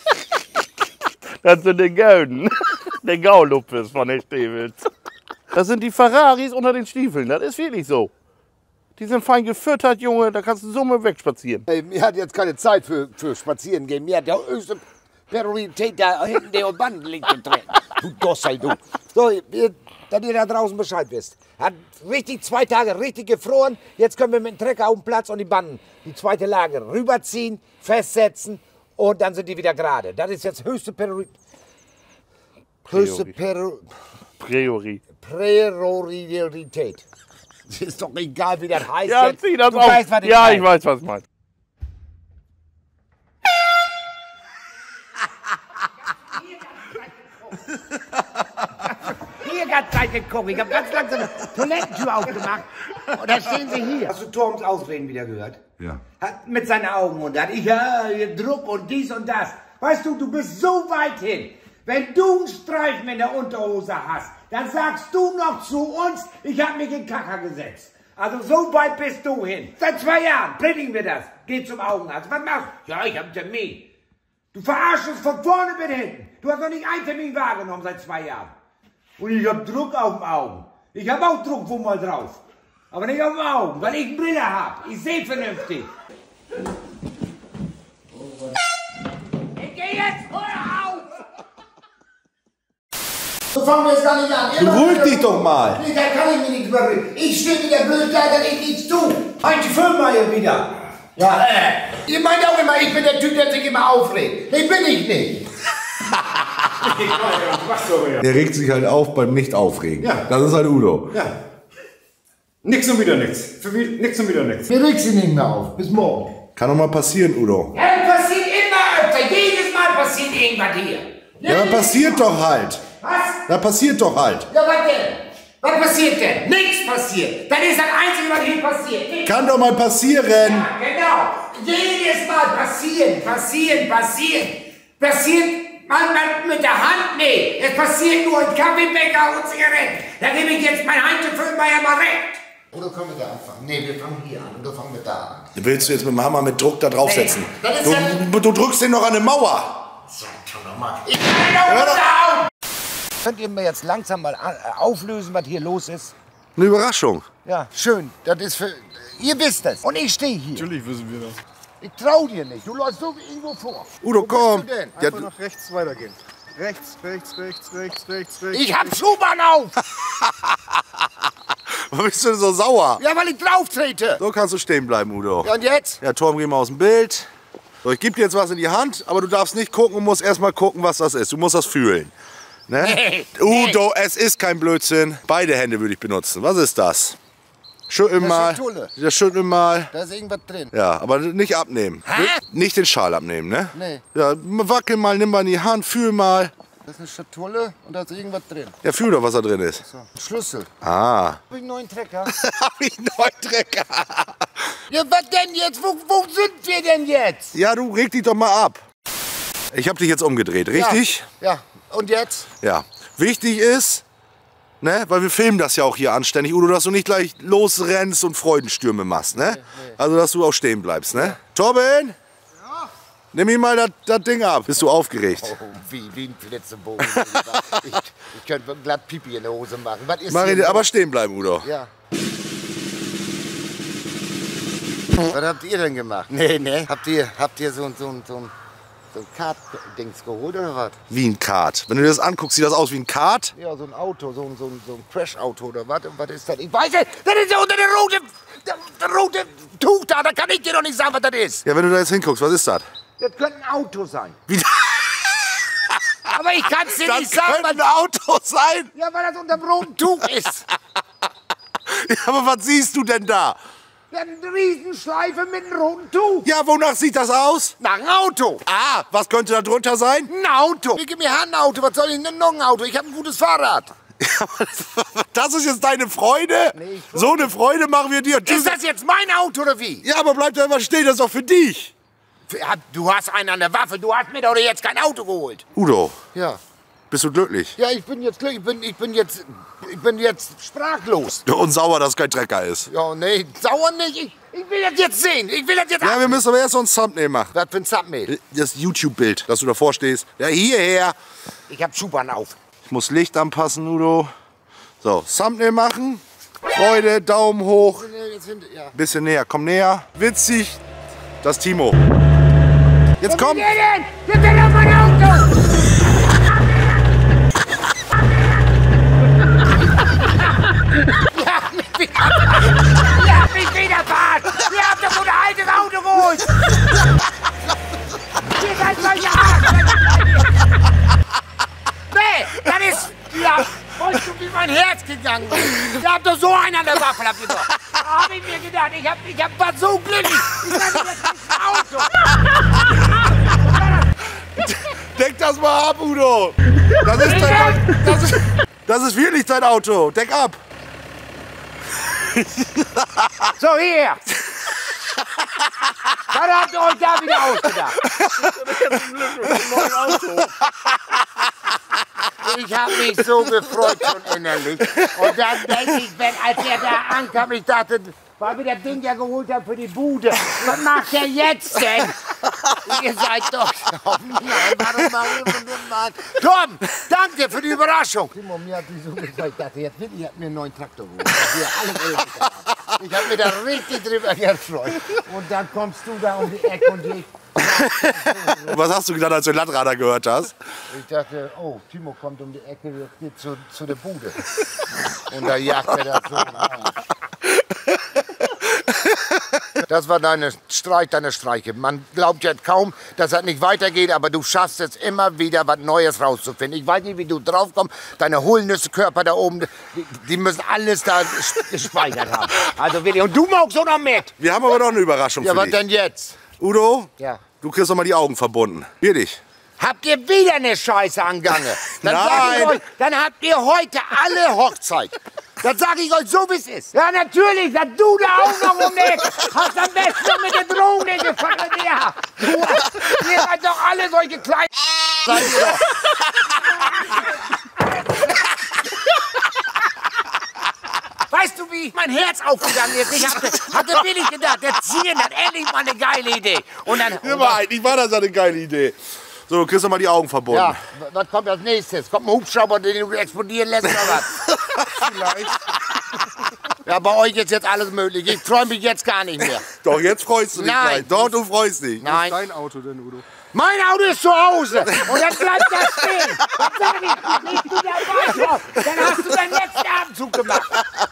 Speaker 4: Das sind die Golden. Der Gaulupfes von den Stiefels. Das sind die Ferraris unter den Stiefeln. Das ist wirklich so. Die sind fein gefüttert, Junge. Da kannst du so mal wegspazieren.
Speaker 3: Ey, mir hat jetzt keine Zeit für Spazieren gehen. Mir hat der höchste Priorität da hinten der Banden liegt getreten. Du Gossel, du. So, dass ihr da draußen Bescheid wisst. Hat richtig 2 Tage richtig gefroren. Jetzt können wir mit dem Trecker auf den Platz und die Banden, die zweite Lage rüberziehen, festsetzen und dann sind die wieder gerade. Das ist jetzt höchste Priorität. Höchste Priorität. Ist doch egal, wie das heißt.
Speaker 4: Ja,
Speaker 3: jetzt.
Speaker 4: zieh das
Speaker 3: Du
Speaker 4: auf.
Speaker 3: weißt, was ich
Speaker 4: Ja,
Speaker 3: meine.
Speaker 4: ich weiß, was du meinst.
Speaker 3: Hier ganz Zeit geguckt. Ich habe ganz langsam eine Toilettentür aufgemacht. Und da stehen sie hier. Hast du Torms Ausreden wieder gehört?
Speaker 1: Ja.
Speaker 3: Hat mit seinen Augen und dann, ja, Druck und dies und das. Weißt du, du bist so weit hin. Wenn du einen Streifen in der Unterhose hast, dann sagst du noch zu uns, ich habe mich in Kacker gesetzt. Also so weit bist du hin. Seit 2 Jahren predigen wir das. Geh zum Augenarzt. Was machst du? Ja, ich habe einen Termin. Du verarschst es von vorne bis hinten. Du hast noch nicht einen Termin wahrgenommen seit 2 Jahren. Und ich habe Druck auf den Augen. Ich habe auch Druck wo mal drauf. Aber nicht auf den Augen, weil ich eine Brille habe. Ich sehe vernünftig. Ich gehe jetzt, hör auf!
Speaker 5: So fangen wir jetzt gar nicht an.
Speaker 1: Beruhig dich doch mal.
Speaker 5: Nee, da kann ich mich nicht beruhigen. Ich stehe wieder blöd da, dass ich nichts tue. Heute Firma hier wieder. Ja, ihr meint auch immer, ich bin der Typ, der sich immer aufregt. Nee, bin ich nicht.
Speaker 1: Der regt sich halt auf beim Nicht-Aufregen.
Speaker 6: Ja.
Speaker 1: Das ist halt Udo.
Speaker 6: Ja. Nix und wieder nix. Für mich nix und wieder nix.
Speaker 5: Mir regt sie nicht mehr auf. Bis morgen.
Speaker 1: Kann doch mal passieren, Udo.
Speaker 3: Ja, das passiert immer öfter. Jedes Mal passiert irgendwas hier.
Speaker 1: Ja, dann passiert doch halt.
Speaker 3: Was?
Speaker 1: Da passiert doch halt.
Speaker 3: Ja, was denn? Was passiert denn? Nichts passiert. Das ist das Einzige, was hier passiert. Nichts.
Speaker 1: Kann doch mal passieren.
Speaker 3: Ja, genau. Jedes Mal passiert man mit der Hand nicht. Es passiert nur in Kaffeebecher und Zigaretten. Da gebe ich jetzt mein Heinz Föhnmeier mal recht.
Speaker 5: Oder können wir da anfangen? Nee, wir fangen hier an. Oder fangen wir da an?
Speaker 1: Willst du jetzt mit dem Hammer mit Druck da draufsetzen?
Speaker 3: Nee, das ist
Speaker 1: Du drückst den noch an eine Mauer.
Speaker 5: Sag schon nochmal.
Speaker 3: Ich kann nicht auf. Könnt ihr mir jetzt langsam mal auflösen, was hier los ist?
Speaker 1: Eine Überraschung.
Speaker 3: Ja, schön. Das ist für... Ihr wisst es. Und ich stehe hier.
Speaker 2: Natürlich wissen wir das.
Speaker 3: Ich trau dir nicht. Du läufst so irgendwo vor.
Speaker 1: Udo, komm.
Speaker 3: Wo bist du denn?
Speaker 1: Ja,
Speaker 2: Einfach nach rechts weitergehen. Rechts.
Speaker 3: Ich hab Schuhbahn auf.
Speaker 1: Warum bist du denn so sauer?
Speaker 3: Ja, weil ich drauf trete.
Speaker 1: So kannst du stehen bleiben, Udo.
Speaker 3: Ja, und jetzt?
Speaker 1: Ja, Torben, geh mal aus dem Bild. So, ich gebe dir jetzt was in die Hand, aber du darfst nicht gucken und musst erst mal gucken, was das ist. Du musst das fühlen. Ne?
Speaker 3: Nee,
Speaker 1: Udo, es ist kein Blödsinn. Beide Hände würde ich benutzen. Was ist das? Schüttel mal.
Speaker 3: Schatulle.
Speaker 1: Ja, schüttel mal.
Speaker 3: Da ist irgendwas drin.
Speaker 1: Ja, aber nicht abnehmen.
Speaker 3: Hä?
Speaker 1: Nicht den Schal abnehmen, ne?
Speaker 3: Nee.
Speaker 1: Ja, wackel mal, nimm mal in die Hand, fühl mal.
Speaker 3: Das ist eine Schatulle und da ist irgendwas drin.
Speaker 1: Ja, fühl doch, was da drin ist.
Speaker 3: So, ein Schlüssel.
Speaker 1: Ah.
Speaker 3: Hab ich einen neuen Trecker?
Speaker 1: Hab ich einen neuen Trecker.
Speaker 3: Ja, was denn jetzt? Wo sind wir denn jetzt?
Speaker 1: Ja, du reg dich doch mal ab. Ich hab dich jetzt umgedreht, richtig?
Speaker 3: Ja. Und jetzt?
Speaker 1: Ja. Wichtig ist, ne, weil wir filmen das ja auch hier anständig, Udo, dass du nicht gleich losrennst und Freudenstürme machst, ne? Nee. Also, dass du auch stehen bleibst, ne? Ja. Torben! Ja? Nimm ihm mal das Ding ab. Bist du aufgeregt?
Speaker 3: Oh, wie ein Flitzebogen. ich könnte glatt Pipi in der Hose machen. Was ist
Speaker 1: Mach aber stehen bleiben, Udo.
Speaker 3: Ja. Was habt ihr denn gemacht? Nee. Habt ihr so ein Kart-Dings geholt oder was?
Speaker 1: Wie ein Kart. Wenn du dir das anguckst, sieht das aus wie ein Kart?
Speaker 3: Ja, so ein Auto, so ein Crash-Auto oder was? Was ist das? Ich weiß es! Das ist ja unter der rote Tuch da. Da kann ich dir doch nicht sagen, was das ist.
Speaker 1: Ja, wenn du da jetzt hinguckst, was ist das?
Speaker 3: Das könnte ein Auto sein.
Speaker 1: Wie?
Speaker 3: Aber ich kann es dir
Speaker 1: Das
Speaker 3: nicht sagen,
Speaker 1: könnte ein Auto sein.
Speaker 3: ja, weil das unter dem roten Tuch ist.
Speaker 1: Ja, aber was siehst du denn da?
Speaker 3: Ja, eine Riesenschleife mit einem roten Tuch.
Speaker 1: Ja, wonach sieht das aus?
Speaker 3: Nach einem Auto.
Speaker 1: Ah, was könnte da drunter sein?
Speaker 3: Ein Auto. Ich gebe mir ein Auto. Was soll ich denn noch ein Auto? Ich habe ein gutes Fahrrad.
Speaker 1: Das ist jetzt deine Freude?
Speaker 3: Nee,
Speaker 1: so eine Freude machen wir dir.
Speaker 3: Ist das jetzt mein Auto oder wie?
Speaker 1: Ja, aber bleib doch immer stehen, das ist doch für dich.
Speaker 3: Du hast einen an der Waffe. Du hast mir doch jetzt kein Auto geholt.
Speaker 1: Udo,
Speaker 3: Ja.
Speaker 1: bist du glücklich?
Speaker 3: Ja, ich bin jetzt glücklich. Ich bin jetzt sprachlos.
Speaker 1: Ja, und sauer, dass kein Trecker ist.
Speaker 3: Ja, nee, sauer nicht. Ich will das jetzt sehen. Ich will das jetzt
Speaker 1: Ja, wir müssen aber erst so ein Thumbnail machen.
Speaker 3: Was für ein Submail?
Speaker 1: Das YouTube-Bild, dass du davor stehst. Ja, hierher.
Speaker 3: Ich hab Schuhbahn auf.
Speaker 1: Ich muss Licht anpassen, Udo. So, Thumbnail machen. Freude, Daumen hoch.
Speaker 3: Ja.
Speaker 1: Bisschen näher, komm näher. Witzig. Das ist Timo. Jetzt komm.
Speaker 3: Wer denn? Wer will auf mein Auto? Ihr habt mich wiederfahren! Ihr habt doch so ein altes Auto geholt! Ihr seid solche Arsch! Nee, das ist... Ja, weißt du, wie mein Herz gegangen ist? Ihr habt doch so einen an der Waffe, habt ihr doch. Da hab ich mir gedacht, ich war so glücklich. Ich hatte jetzt das Auto.
Speaker 1: Deck das mal ab, Udo. Das ist wirklich dein Auto. Deck ab.
Speaker 3: So, hier. Was habt ihr euch da wieder ausgedacht? Ich habe mich so gefreut schon innerlich. Und dann denke ich, als er da ankam, ich dachte, weil wir das Ding ja geholt haben für die Bude. Was macht er jetzt denn? Ihr seid doch... Warum machen wir Tom, danke für die Überraschung.
Speaker 5: Timo, mir hat die so gefreut. Ich dachte, jetzt wirklich hat mir einen neuen Traktor geholt. Ich habe mich da richtig drüber gefreut. Und dann kommst du da um die Ecke und ich...
Speaker 1: Was hast du gedacht, als du den Landradar gehört hast?
Speaker 5: Ich dachte, oh, Timo kommt um die Ecke, jetzt geht zu der Bude. Und da jagt er da so. Das war deine Streiche. Man glaubt ja kaum, dass das nicht weitergeht, aber du schaffst es immer wieder, was Neues rauszufinden. Ich weiß nicht, wie du drauf kommst. Deine Hohlnüsse-Körper da oben, die müssen alles da gespeichert haben.
Speaker 3: Also wirklich, und du magst auch noch mit.
Speaker 1: Wir haben aber noch eine Überraschung
Speaker 5: Ja,
Speaker 1: für
Speaker 5: was
Speaker 1: dich.
Speaker 5: denn jetzt?
Speaker 1: Udo,
Speaker 3: Ja.
Speaker 1: du kriegst doch mal die Augen verbunden. Hier dich.
Speaker 3: Habt ihr wieder eine Scheiße angange? Dann sag ich
Speaker 1: Nein.
Speaker 3: euch, dann habt ihr heute alle Hochzeit. Das sage ich euch so, wie es ist. Ja, natürlich, dass du da auch noch um die hast am besten noch mit der Drohne gefangen. Ja. Ihr seid doch alle solche kleinen... Seid ihr doch. Weißt du, wie mein Herz aufgegangen ist? Ich hatte billig gedacht, der Zieren hat endlich mal eine geile Idee. Und dann...
Speaker 1: Eigentlich war das eine geile Idee. So, du kriegst doch mal die Augen verbunden.
Speaker 3: Ja, was kommt als nächstes? Kommt ein Hubschrauber, den du explodieren lässt oder was?
Speaker 1: Vielleicht.
Speaker 3: Ja, bei euch ist jetzt alles möglich. Ich freue mich jetzt gar nicht mehr.
Speaker 1: Doch, jetzt freust du dich
Speaker 3: Nein.
Speaker 1: gleich. Doch, du freust dich.
Speaker 3: Nein,
Speaker 2: Dein Auto denn, Udo?
Speaker 3: mein Auto ist zu Hause und dann bleibt das stehen. Dann sag ich, nicht du dabei warst, dann hast du deinen letzten Abendzug gemacht.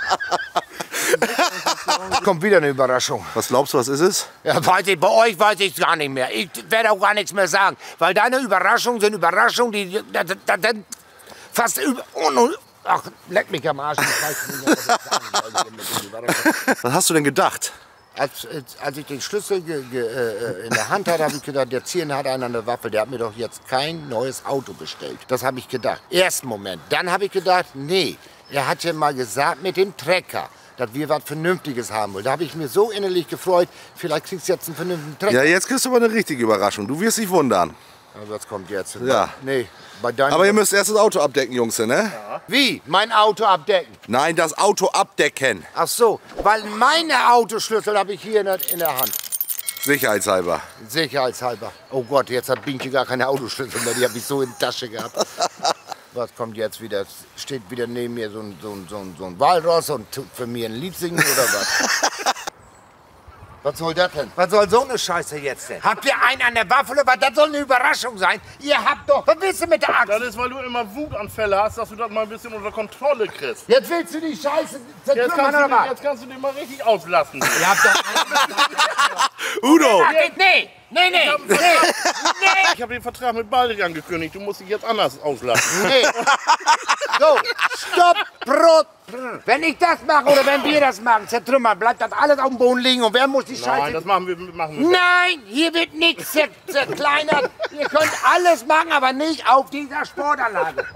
Speaker 3: Kommt wieder eine Überraschung.
Speaker 1: Was glaubst du, was ist es?
Speaker 3: Ja, weiß ich, bei euch weiß ich es gar nicht mehr. Ich werde auch gar nichts mehr sagen, weil deine Überraschungen sind Überraschungen, die fast über... Ach, leck mich am Arsch. Ich weiß nicht, was ich sagen soll mit den Überraschungen.
Speaker 1: Was hast du denn gedacht?
Speaker 3: Als ich den Schlüssel in der Hand hatte, habe ich gedacht, der Zieren hat einen an der Waffe, der hat mir doch jetzt kein neues Auto bestellt. Das habe ich gedacht. Ersten Moment. Dann habe ich gedacht, nee, er hat ja mal gesagt mit dem Trecker, dass wir was Vernünftiges haben wollen. Da habe ich mir so innerlich gefreut, vielleicht kriegst du jetzt einen vernünftigen Trecker.
Speaker 1: Ja, jetzt kriegst du aber eine richtige Überraschung. Du wirst dich wundern.
Speaker 3: Was kommt jetzt?
Speaker 1: Ja.
Speaker 3: Nee, bei deinem...
Speaker 1: Aber ihr müsst erst das Auto abdecken, Jungs, ne?
Speaker 3: Wie? Mein Auto abdecken?
Speaker 1: Nein, das Auto abdecken.
Speaker 3: Ach so, weil meine Autoschlüssel habe ich hier in der Hand.
Speaker 1: Sicherheitshalber.
Speaker 3: Sicherheitshalber. Oh Gott, jetzt hat Binke gar keine Autoschlüssel mehr, die habe ich so in der Tasche gehabt. Was kommt jetzt wieder? Steht wieder neben mir so ein Walross und tut für mich ein Lied singen oder was? Was soll das denn? Was soll so eine Scheiße jetzt denn? Habt ihr einen an der Waffe oder was? Das soll eine Überraschung sein. Ihr habt doch... Was willst du mit der Axt?
Speaker 4: Das ist, weil du immer Wutanfälle hast, dass du das mal ein bisschen unter Kontrolle kriegst.
Speaker 3: Jetzt willst du die Scheiße
Speaker 4: Jetzt
Speaker 3: zertrümmern oder was?
Speaker 4: kannst du den mal richtig auslassen.
Speaker 3: Ihr habt doch...
Speaker 1: Udo!
Speaker 3: Nee!
Speaker 4: Ich habe den Vertrag mit Baldrich angekündigt. Du musst dich jetzt anders auslassen.
Speaker 3: Nee. So, stopp, Brot. Wenn ich das mache oder wenn wir das machen, zertrümmern, bleibt das alles auf dem Boden liegen und wer muss die Scheiße...
Speaker 4: Nein, das machen wir.
Speaker 3: Nein, hier wird nichts zerkleinert. Ihr könnt alles machen, aber nicht auf dieser Sportanlage.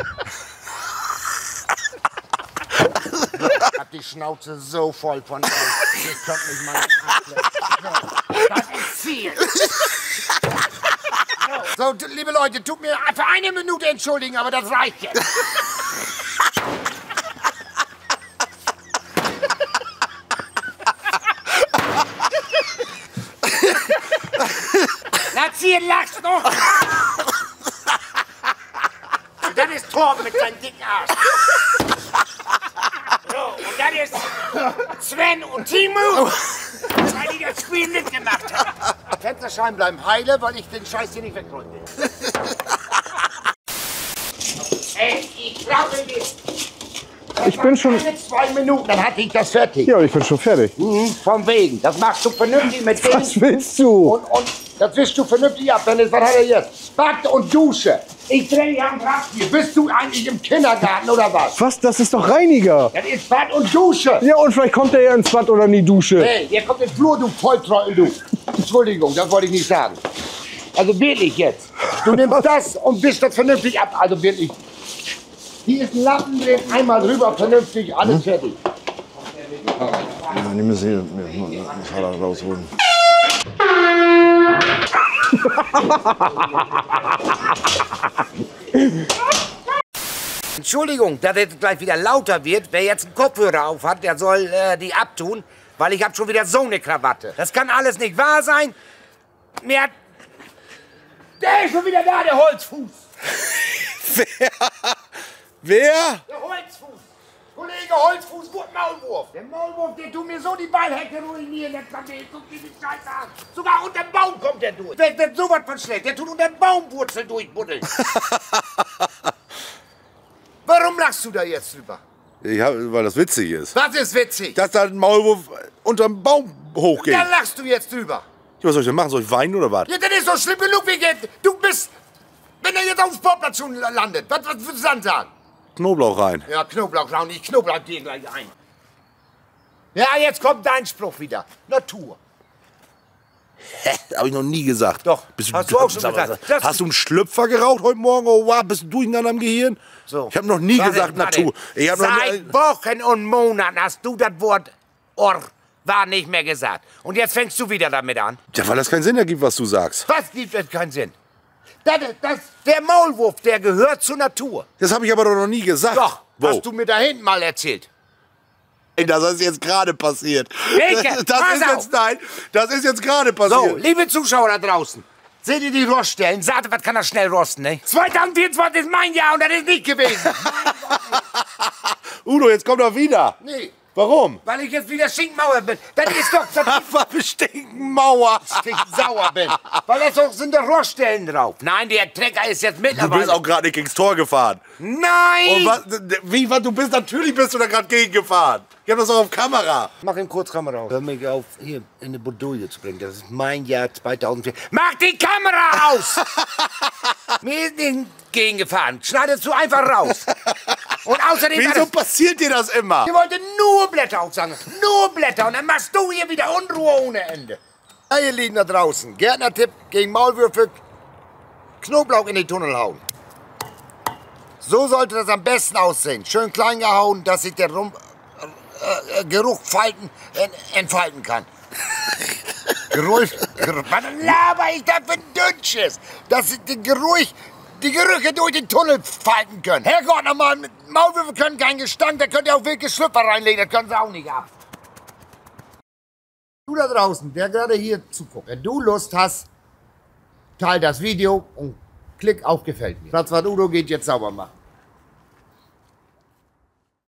Speaker 3: Ich hab die Schnauze so voll von euch. Ihr könnt mich mal nicht Das ist Ziel. So, liebe Leute, tut mir für eine Minute entschuldigen, aber das reicht jetzt. Na, Ziel, lachst doch. Und dann ist Torben mit seinem dicken Arsch. So, und dann ist Sven und Timo, weil die das Spiel mitgemacht haben. Fensterscheiben bleiben heile, weil ich den Scheiß hier nicht wegräumen will. Ey, ich glaube nicht.
Speaker 5: Ich bin schon...
Speaker 3: Keine 2 Minuten, dann hatte ich das fertig.
Speaker 5: Ja, ich bin schon fertig.
Speaker 3: Von wegen. Das machst du vernünftig mit dem.
Speaker 5: Was willst du?
Speaker 3: Und das wischst du vernünftig ab. Dann ist, was hat er jetzt? Bad und Dusche. Ich drehe dich am Rad hier. Bist du eigentlich im Kindergarten oder was?
Speaker 5: Was? Das ist doch Reiniger.
Speaker 3: Das ist Bad und Dusche.
Speaker 5: Ja, und vielleicht kommt er ja ins Bad oder in die Dusche.
Speaker 3: Hey, der kommt ins Flur, du Volltrottel, du. Entschuldigung, das wollte ich nicht sagen. Also wirklich jetzt. Du nimmst das und wischst das vernünftig ab. Also wirklich. Hier ist ein Lappen drin, einmal drüber, vernünftig, alles fertig.
Speaker 5: Ja, die müssen hier den Fahrrad rausholen.
Speaker 3: Entschuldigung, dass es gleich wieder lauter wird. Wer jetzt einen Kopfhörer auf hat, der soll die abtun, weil ich habe schon wieder so eine Krawatte. Das kann alles nicht wahr sein. Mir hat... Der ist schon wieder da, der Holzfuß.
Speaker 1: Wer?
Speaker 3: Der Holzfuß. Kollege Holzfuß, gut Maulwurf. Der Maulwurf, der tut mir so die Ballhecke ruinieren. Der guckt die Scheiße an. Sogar unter dem Baum kommt der durch. Wer wird sowas von schlecht? Der tut unter der Baumwurzel durchbuddeln. Warum lachst du da jetzt drüber?
Speaker 1: Ja, weil das witzig ist.
Speaker 3: Was ist witzig?
Speaker 1: Dass da ein Maulwurf unterm Baum hochgeht.
Speaker 3: Da lachst du jetzt drüber.
Speaker 1: Was soll ich denn machen? Soll ich weinen oder was?
Speaker 3: Ja, das ist doch schlimm genug wie jetzt. Du bist, wenn er jetzt auf dem Sportplatz schon landet, was würdest du dann sagen?
Speaker 1: Knoblauch rein.
Speaker 3: Ja, Knoblauch rein, ich Knoblauch dir gleich ein. Ja, jetzt kommt dein Spruch wieder. Natur.
Speaker 1: Hab ich noch nie gesagt.
Speaker 3: Doch, hast du auch schon gesagt.
Speaker 1: Hast du einen Schlüpfer geraucht heute Morgen? Oh, wow, bist du durcheinander im Gehirn?
Speaker 3: So.
Speaker 1: Ich habe noch nie gesagt Natur. Ich hab
Speaker 3: Seit Wochen und Monaten hast du das Wort war nicht mehr gesagt. Und jetzt fängst du wieder damit an.
Speaker 1: Ja, weil das keinen Sinn ergibt, was du sagst.
Speaker 3: Was gibt es keinen Sinn? Der Maulwurf, der gehört zur Natur.
Speaker 1: Das habe ich aber doch noch nie gesagt.
Speaker 3: Doch,
Speaker 1: Wo?
Speaker 3: hast du mir da hinten mal erzählt.
Speaker 1: Das ist jetzt gerade passiert.
Speaker 3: Wilke,
Speaker 1: Das ist jetzt gerade
Speaker 3: So,
Speaker 1: passiert.
Speaker 3: liebe Zuschauer da draußen, seht ihr die Roststellen? Sagt, was kann das schnell rosten, ne? 2024 ist mein Jahr und das ist nicht gewesen.
Speaker 1: Udo, jetzt kommt er wieder.
Speaker 3: Nee,
Speaker 1: Warum?
Speaker 3: weil ich jetzt wieder Stinkmauer bin. Das ist doch
Speaker 1: Weil Stinkenmauer.
Speaker 3: sauer bin. Weil das doch, sind doch Roststellen drauf. Nein, der Trecker ist jetzt
Speaker 1: Du
Speaker 3: mittlerweile...
Speaker 1: bist auch gerade nicht gegens Tor gefahren.
Speaker 3: Nein!
Speaker 1: Und was? Du bist natürlich bist du da gerade gegen gefahren. Ich hab das auch auf Kamera.
Speaker 3: Mach ihn kurz Kamera aus. Hör mich auf, hier in eine Bredouille zu bringen. Das ist mein Jahr 2004. Mach die Kamera aus! Mir ist nicht gegengefahren. Schneidest du einfach raus. Und außerdem...
Speaker 1: Wieso passiert dir das immer?
Speaker 3: Ich wollte nur Blätter aufsagen. Nur Blätter. Und dann machst du hier wieder Unruhe ohne Ende. Ja, ihr Lieben da draußen. Gärtner-Tipp gegen Maulwürfe. Knoblauch in den Tunnel hauen. So sollte das am besten aussehen. Schön klein gehauen, dass sich der Geruch entfalten kann. Was laber ich da für ein Dünnschiss? Dass sich die Gerüche durch den Tunnel falten können. Herrgott, nochmal, Maulwürfe können keinen Gestank, da könnt ihr auch wilde Schlüpfer reinlegen, das können sie auch nicht ab. Du da draußen, der gerade hier zuguckt, wenn du Lust hast, teil das Video und klick auf Gefällt mir. Platzwart Udo geht jetzt sauber machen.